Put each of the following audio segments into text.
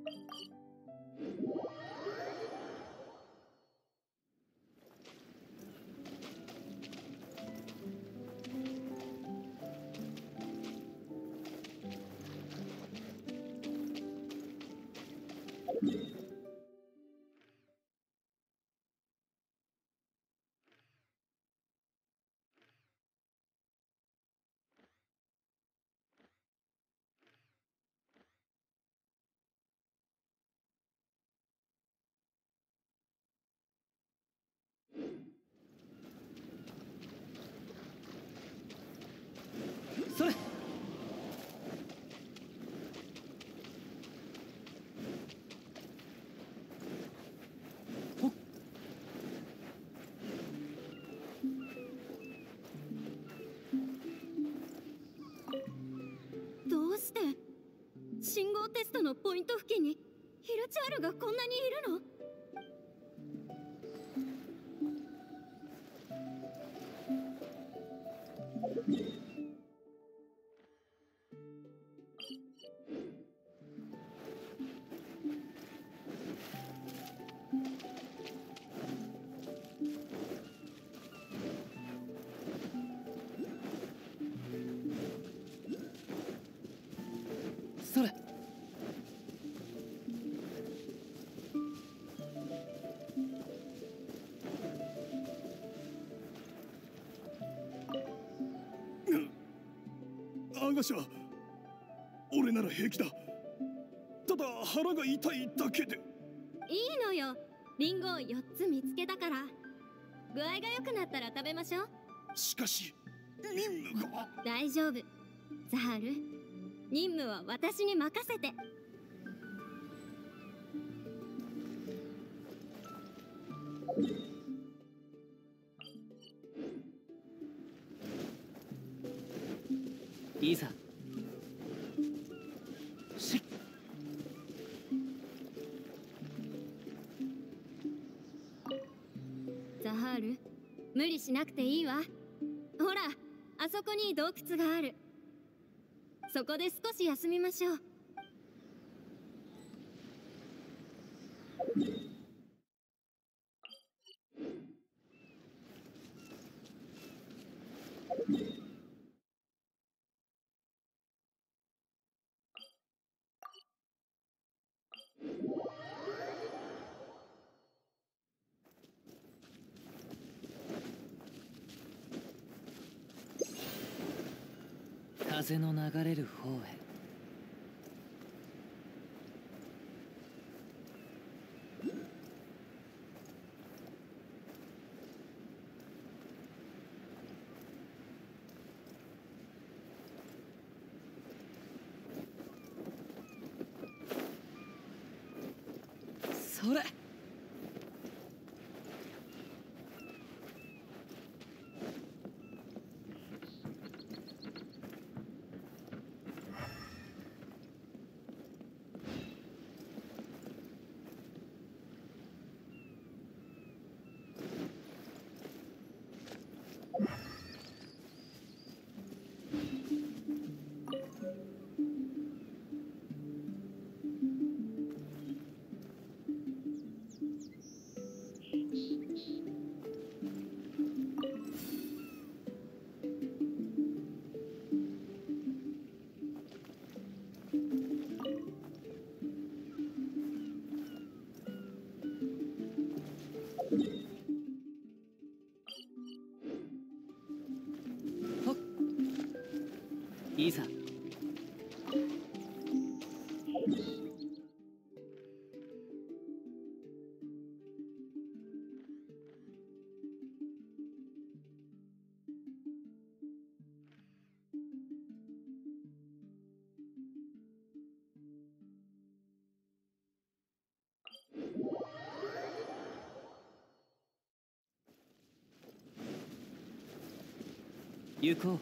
それ。 どうして信号テストのポイント付近にヒルチャールがこんなにいるの？ それ。 アーガシャ、俺なら平気だ。ただ腹が痛いだけで。 いいのよ、リンゴを4つ見つけたから。具合が良くなったら食べましょう。 しかし任務が。 大丈夫、ザハール、任務は私に任せて。 いいさ。しっ。 ザハール、無理しなくていいわ。ほら、あそこに洞窟がある。そこで少し休みましょう。 風の流れる方へ。それ。いいさ。行こう。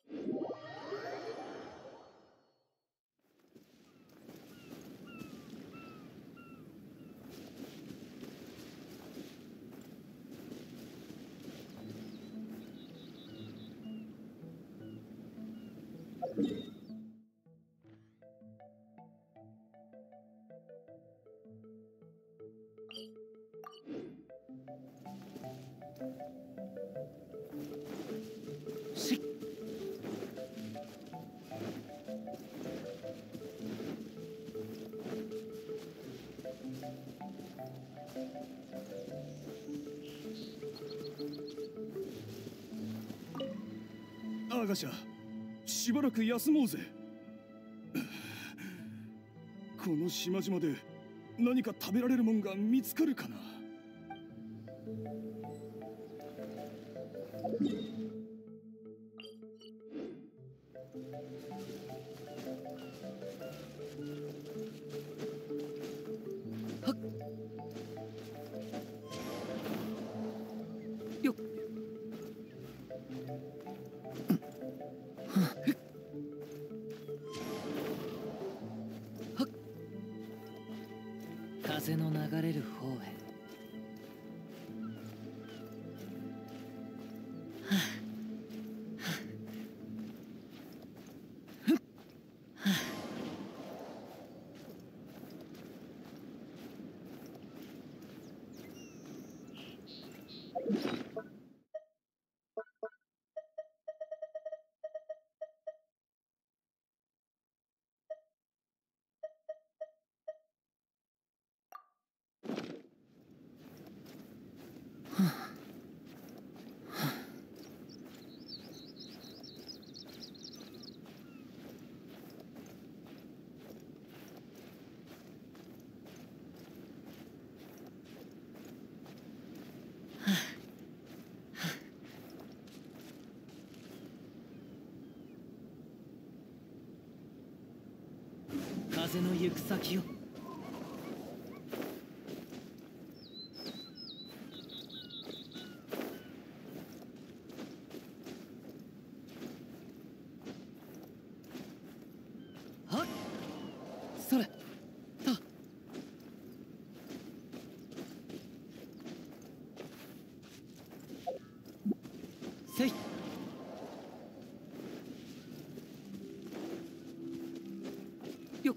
しっ。 アーガシャ、しばらく休もうぜ。この島々で何か食べられるもんが見つかるかな。 はっ。よっ。はっ。風の流れる方へ。風の行く先を。はっ。それ。た。せい。よっ。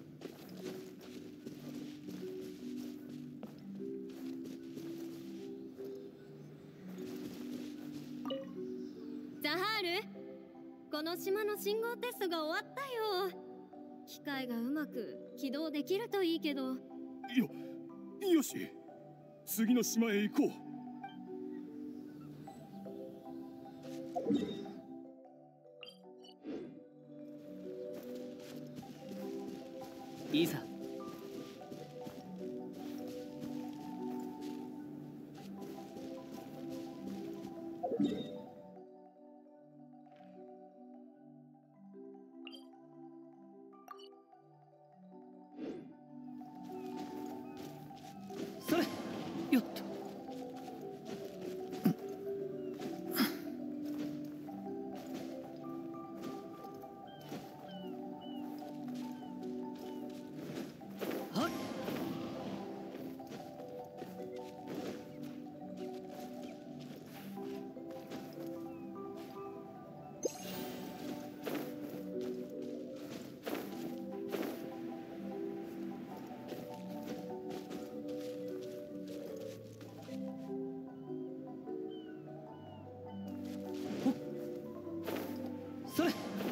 ザハール、この島の信号テストが終わったよ。機械がうまく起動できるといいけど。 よし、次の島へ行こう。 いざ。それ。よっと。はっ。それ。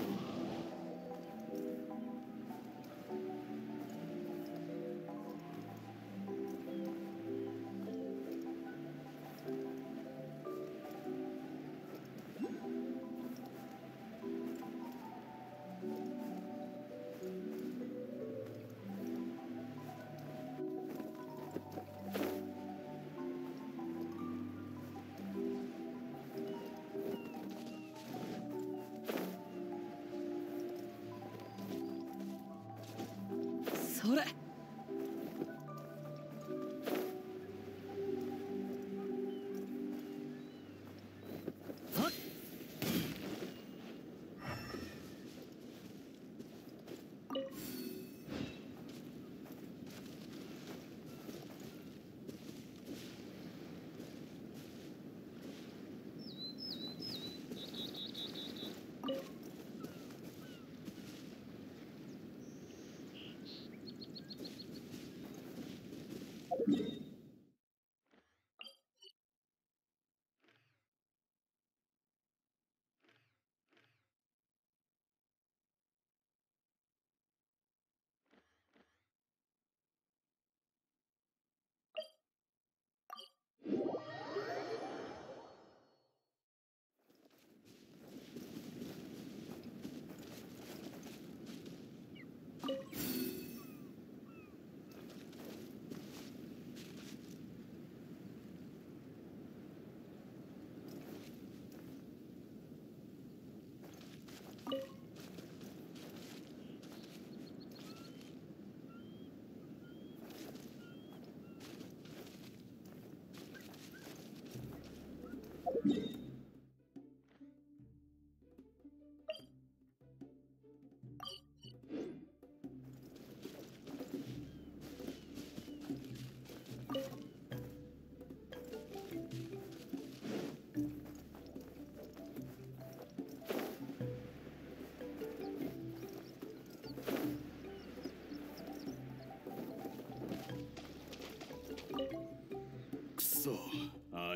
それ。はっ。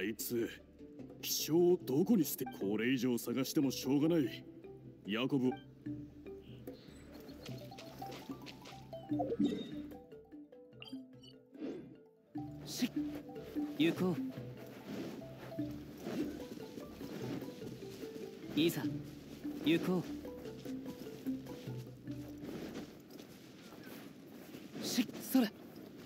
いつ気象をどこに捨て、これ以上探してもしょうがない。ヤコブ。 行こう。いざ行こう。それ。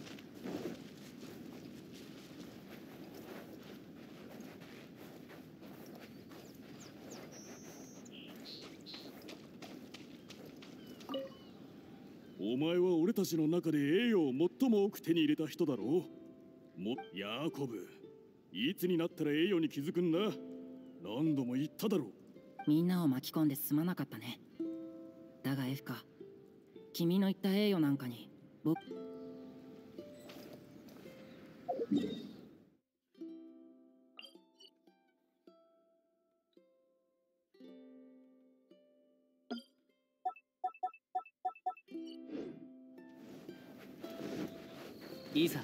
お前は俺たちの中で栄誉を最も多く手に入れた人だろう。ヤコブ、いつになったら栄誉に気づくんだ。何度も言っただろう。 みんなを巻き込んですまなかったね。だがエフカ、君の言った栄誉なんかに僕。いざ。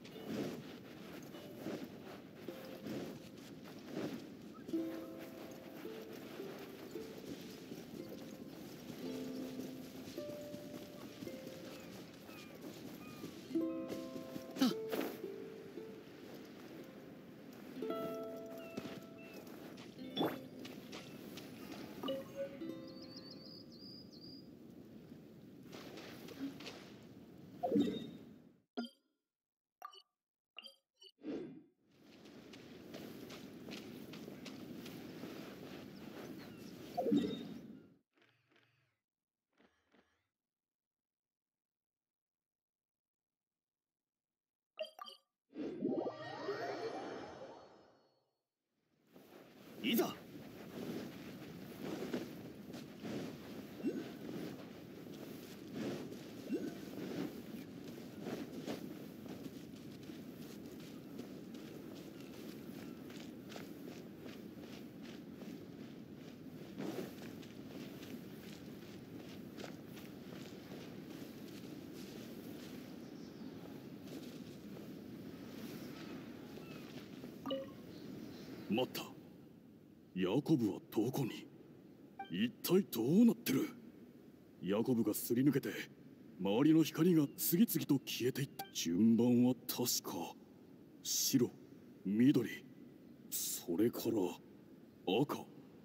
いざ。待った。ヤコブはどこに？一体どうなってる？ヤコブがすり抜けて周りの光が次々と消えていった。順番は確か白、緑、それから赤。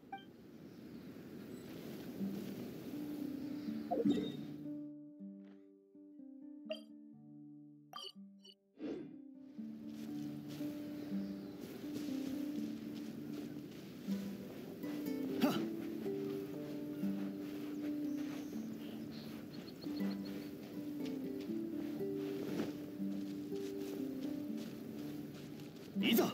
いざ。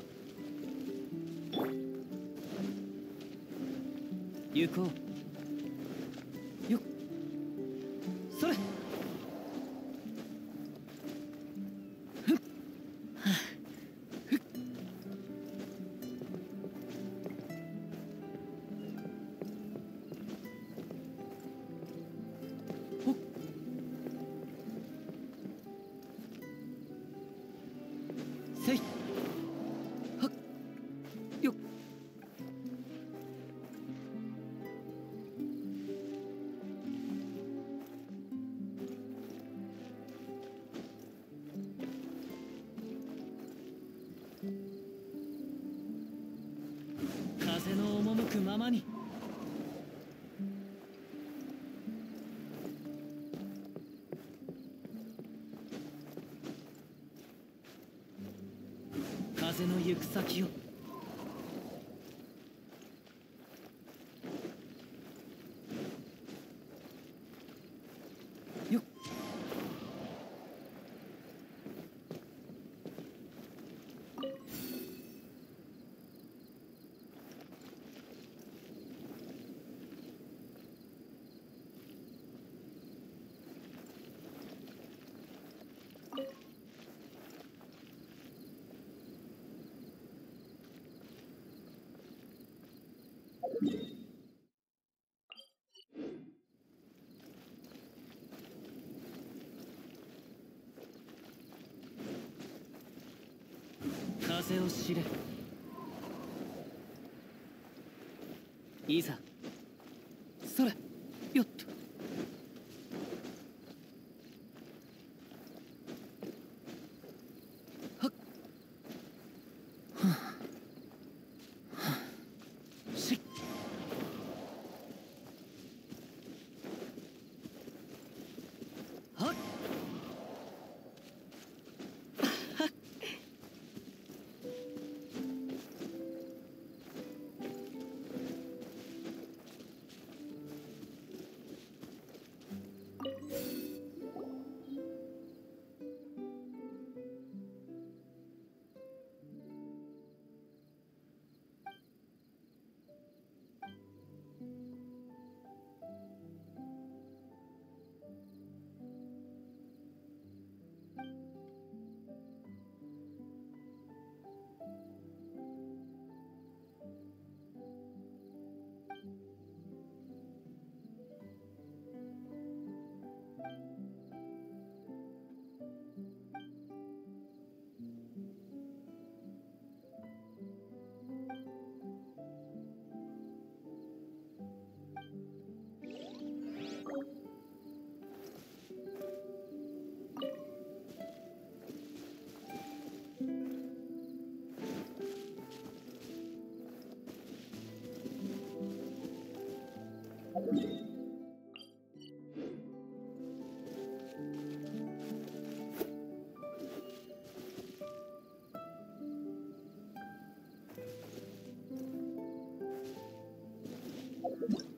行こう。よっ。それ。せい。はっ。よっ。風の赴くままに。風の行く先を。よっ。風を知れ。 いいさ。それ、よっと。はっ。しっ。はっ。 you